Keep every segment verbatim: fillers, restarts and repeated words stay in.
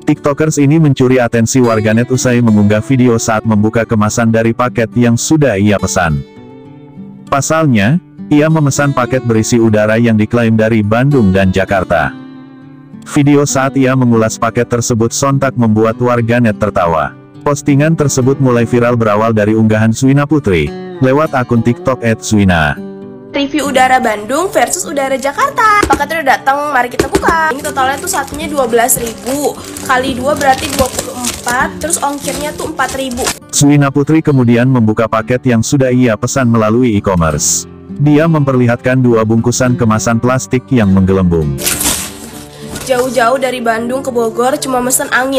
TikTokers ini mencuri atensi warganet usai mengunggah video saat membuka kemasan dari paket yang sudah ia pesan. Pasalnya, ia memesan paket berisi udara yang diklaim dari Bandung dan Jakarta. Video saat ia mengulas paket tersebut sontak membuat warganet tertawa. Postingan tersebut mulai viral berawal dari unggahan Zwina Putri, lewat akun TikTok et zwina. Review udara Bandung versus udara Jakarta. Paketnya udah datang, mari kita buka. Ini totalnya tuh satunya dua belas ribu, kali dua berarti dua puluh empat, terus ongkirnya tuh empat ribu. Zwina Putri kemudian membuka paket yang sudah ia pesan melalui e-commerce. Dia memperlihatkan dua bungkusan kemasan plastik yang menggelembung. Jauh-jauh dari Bandung ke Bogor cuma mesen angin.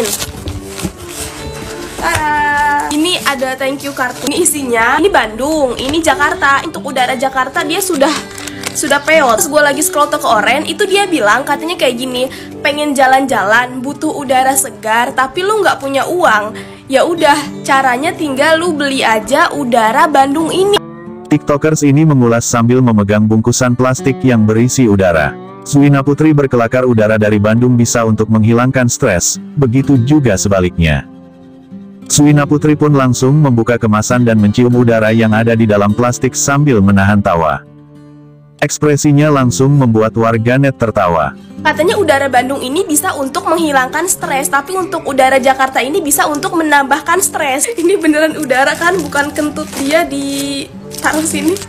Tada! Ini ada thank you kartu. Ini isinya, ini Bandung, ini Jakarta. Untuk udara Jakarta dia sudah sudah peot. Terus gue lagi scroll tuh ke Oren, itu dia bilang katanya kayak gini, pengen jalan-jalan, butuh udara segar, tapi lu nggak punya uang. Ya udah, caranya tinggal lu beli aja udara Bandung ini. TikTokers ini mengulas sambil memegang bungkusan plastik yang berisi udara. Zwina Putri berkelakar udara dari Bandung bisa untuk menghilangkan stres, begitu juga sebaliknya. Zwina Putri pun langsung membuka kemasan dan mencium udara yang ada di dalam plastik sambil menahan tawa. Ekspresinya langsung membuat warganet tertawa. Katanya udara Bandung ini bisa untuk menghilangkan stres, tapi untuk udara Jakarta ini bisa untuk menambahkan stres. Ini beneran udara kan, bukan kentut dia ditaruh sini.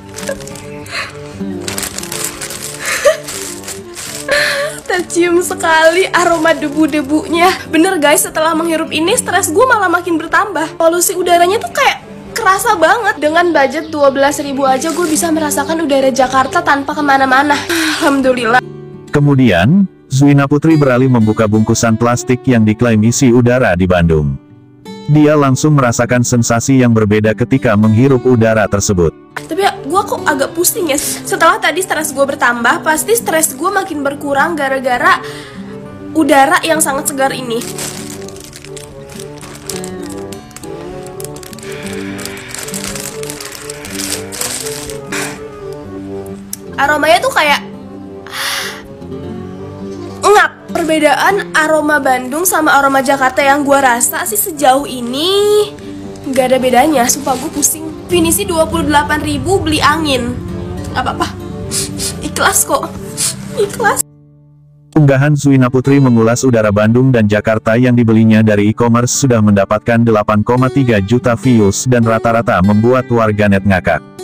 Tercium sekali aroma debu-debunya. Bener guys, setelah menghirup ini stres gue malah makin bertambah. Polusi udaranya tuh kayak kerasa banget. Dengan budget dua belas ribu aja gue bisa merasakan udara Jakarta tanpa kemana-mana. Alhamdulillah. Kemudian, Zwina Putri beralih membuka bungkusan plastik yang diklaim isi udara di Bandung. Dia langsung merasakan sensasi yang berbeda ketika menghirup udara tersebut. Tapi ya, gue kok agak pusing ya. Setelah tadi stres gue bertambah, pasti stres gue makin berkurang gara-gara udara yang sangat segar ini. Aromanya tuh kayak ngap. Perbedaan aroma Bandung sama aroma Jakarta yang gue rasa sih sejauh ini gak ada bedanya. Sumpah gue pusing. Finisi dua puluh delapan ribu beli angin. Gak apa-apa. Ikhlas kok. Ikhlas. Unggahan Zwina Putri mengulas udara Bandung dan Jakarta yang dibelinya dari e-commerce sudah mendapatkan delapan koma tiga juta views dan rata-rata membuat warganet ngakak.